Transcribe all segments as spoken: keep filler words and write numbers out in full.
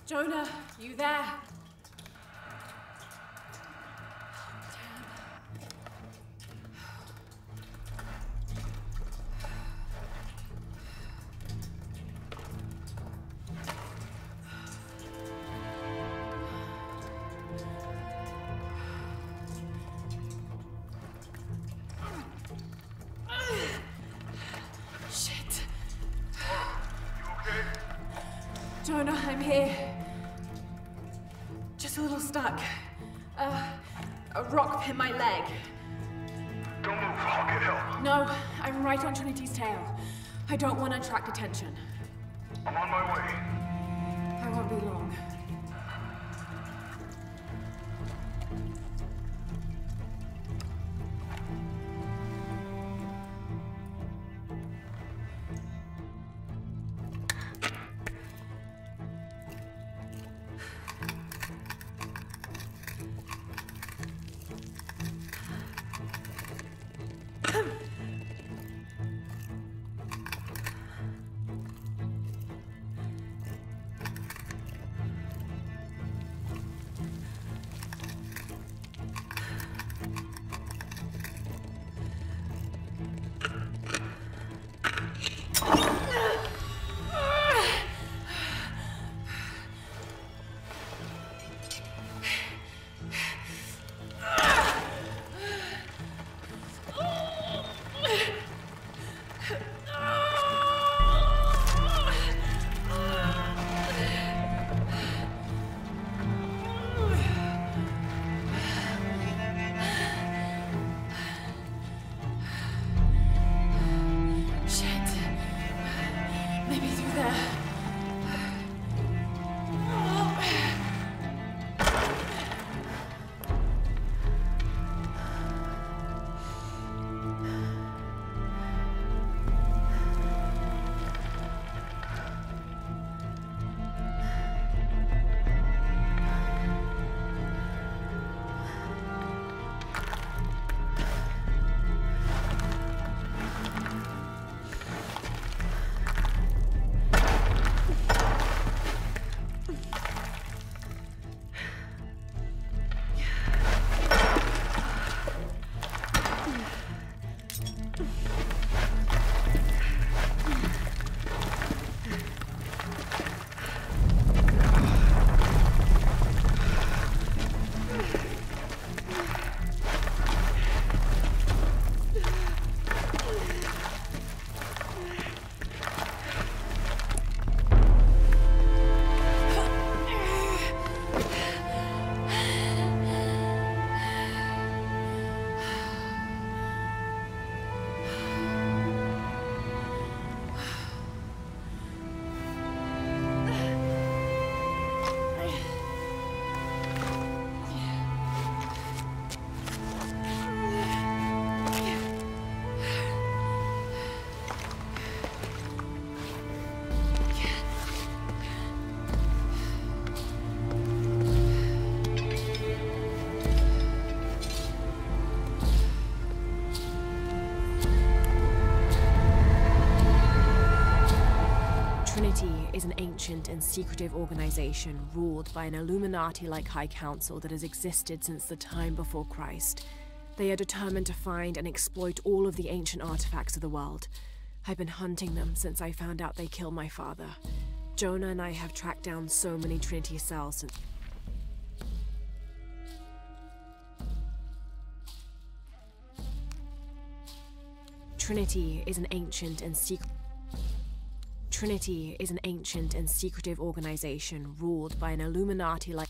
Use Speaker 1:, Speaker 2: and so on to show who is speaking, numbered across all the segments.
Speaker 1: Jonah, you there? Shit.
Speaker 2: You okay?
Speaker 1: Jonah, I'm here. Just a little stuck. Uh, a rock hit my leg.
Speaker 2: Don't move, I'll get help.
Speaker 1: No, I'm right on Trinity's tail. I don't want to attract attention.
Speaker 2: I'm on my way.
Speaker 1: I won't be long.
Speaker 3: Is an ancient and secretive organization ruled by an Illuminati-like High Council that has existed since the time before Christ. They are determined to find and exploit all of the ancient artifacts of the world. I've been hunting them since I found out they killed my father. Jonah and I have tracked down so many Trinity cells since... Trinity is an ancient and secret... Trinity is an ancient and secretive organization ruled by an Illuminati-like...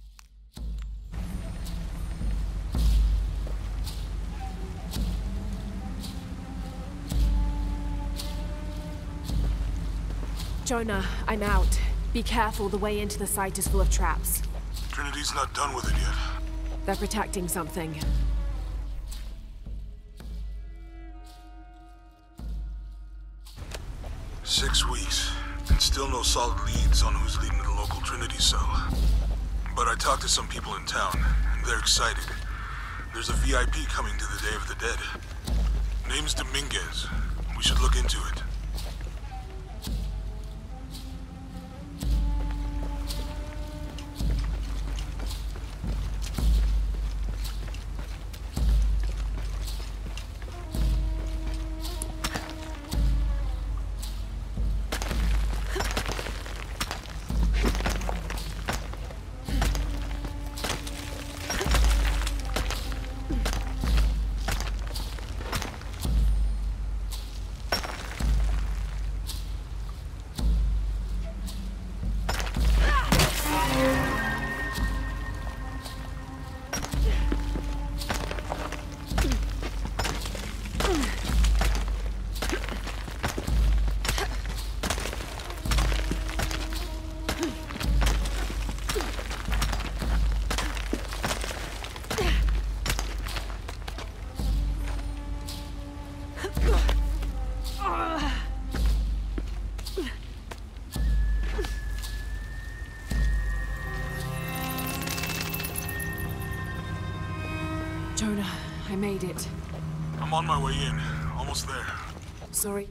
Speaker 3: Jonah, I'm out. Be careful, the way into the site is full of traps.
Speaker 2: Trinity's not done with it yet.
Speaker 3: They're protecting something.
Speaker 2: Six weeks, and still no solid leads on who's leading the local Trinity cell. But I talked to some people in town, and they're excited. There's a V I P coming to the Day of the Dead. Name's Dominguez. We should look into it.
Speaker 3: Jonah, I made it.
Speaker 2: I'm on my way in. Almost there.
Speaker 3: Sorry.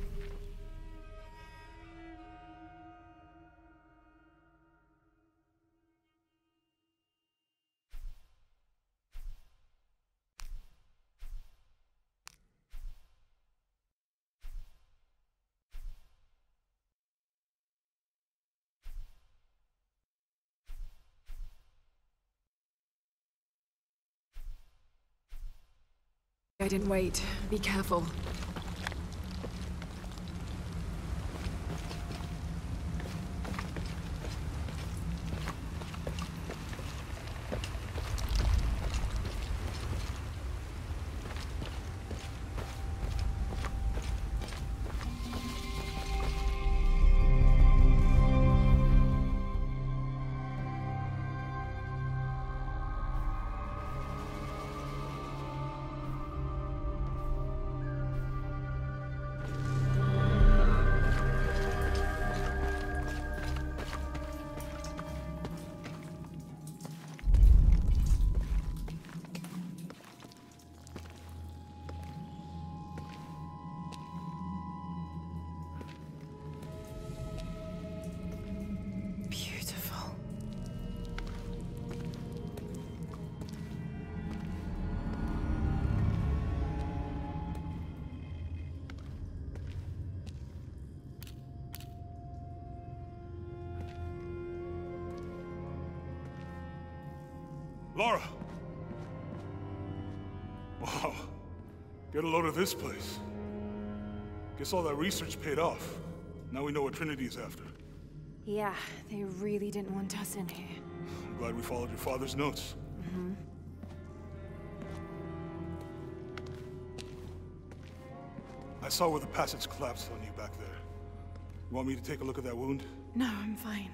Speaker 3: I didn't wait. Be careful.
Speaker 2: Lara! Wow. Get a load of this place. Guess all that research paid off. Now we know what Trinity is after.
Speaker 3: Yeah, they really didn't want us in here.
Speaker 2: I'm glad we followed your father's notes.
Speaker 3: Mm-hmm.
Speaker 2: I saw where the passage collapsed on you back there. You want me to take a look at that wound?
Speaker 3: No, I'm fine.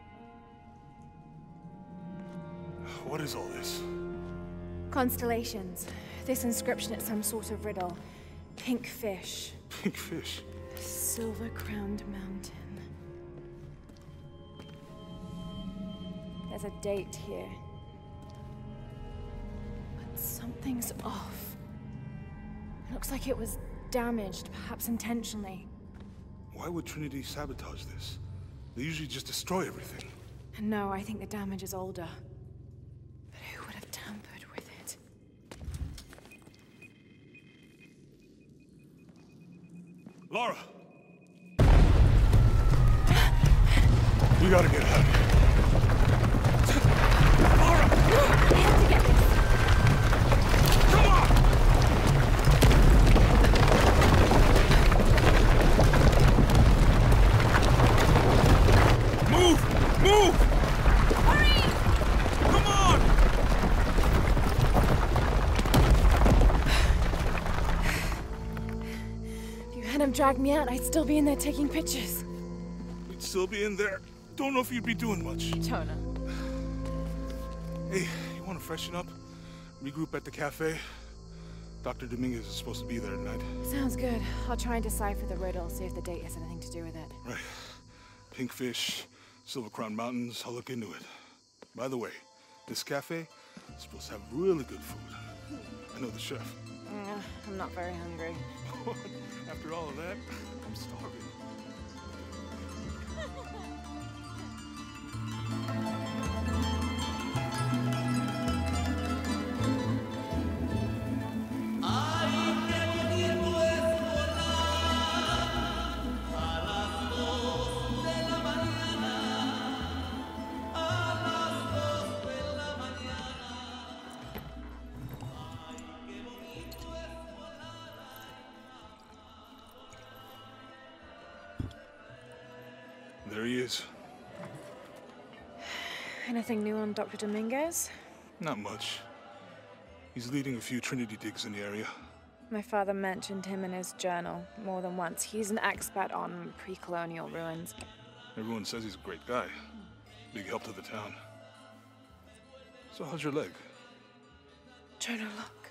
Speaker 2: What is all this?
Speaker 3: Constellations. This inscription is some sort of riddle. Pink fish.
Speaker 2: Pink fish?
Speaker 3: Silver-crowned mountain. There's a date here. But something's off. It looks like it was damaged, perhaps intentionally.
Speaker 2: Why would Trinity sabotage this? They usually just destroy everything.
Speaker 3: No, I think the damage is older. But who would have tampered with it?
Speaker 2: Lara! We gotta get out of here. Lara!
Speaker 3: I have to get this.
Speaker 2: Come on! Move! Move!
Speaker 3: Hurry!
Speaker 2: Come on!
Speaker 3: If you hadn't dragged me out, I'd still be in there taking pictures.
Speaker 2: We'd still be in there. Don't know if you'd be doing much.
Speaker 3: Jonah.
Speaker 2: Hey, you want to freshen up? Regroup at the cafe? Doctor Dominguez is supposed to be there tonight.
Speaker 3: Sounds good. I'll try and decipher the riddle, see if the date has anything to do with it.
Speaker 2: Right. Pink fish, Silver Crown Mountains, I'll look into it. By the way, this cafe is supposed to have really good food. I know the chef.
Speaker 3: Mm, I'm not very hungry.
Speaker 2: After all of that, I'm starving. There he is.
Speaker 3: Anything new on Doctor Dominguez?
Speaker 2: Not much. He's leading a few Trinity digs in the area.
Speaker 3: My father mentioned him in his journal more than once. He's an expert on pre-colonial ruins.
Speaker 2: Everyone says he's a great guy. Big help to the town. So how's your leg?
Speaker 3: Jonah, look.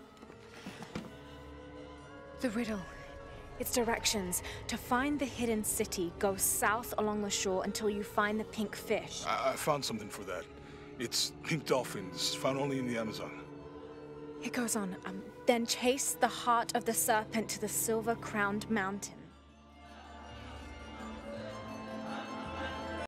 Speaker 3: The riddle. Its directions. To find the hidden city, go south along the shore until you find the pink fish.
Speaker 2: I, I found something for that. It's pink dolphins, found only in the Amazon.
Speaker 4: It goes on. Um, then chase the heart of the serpent to the silver-crowned mountain.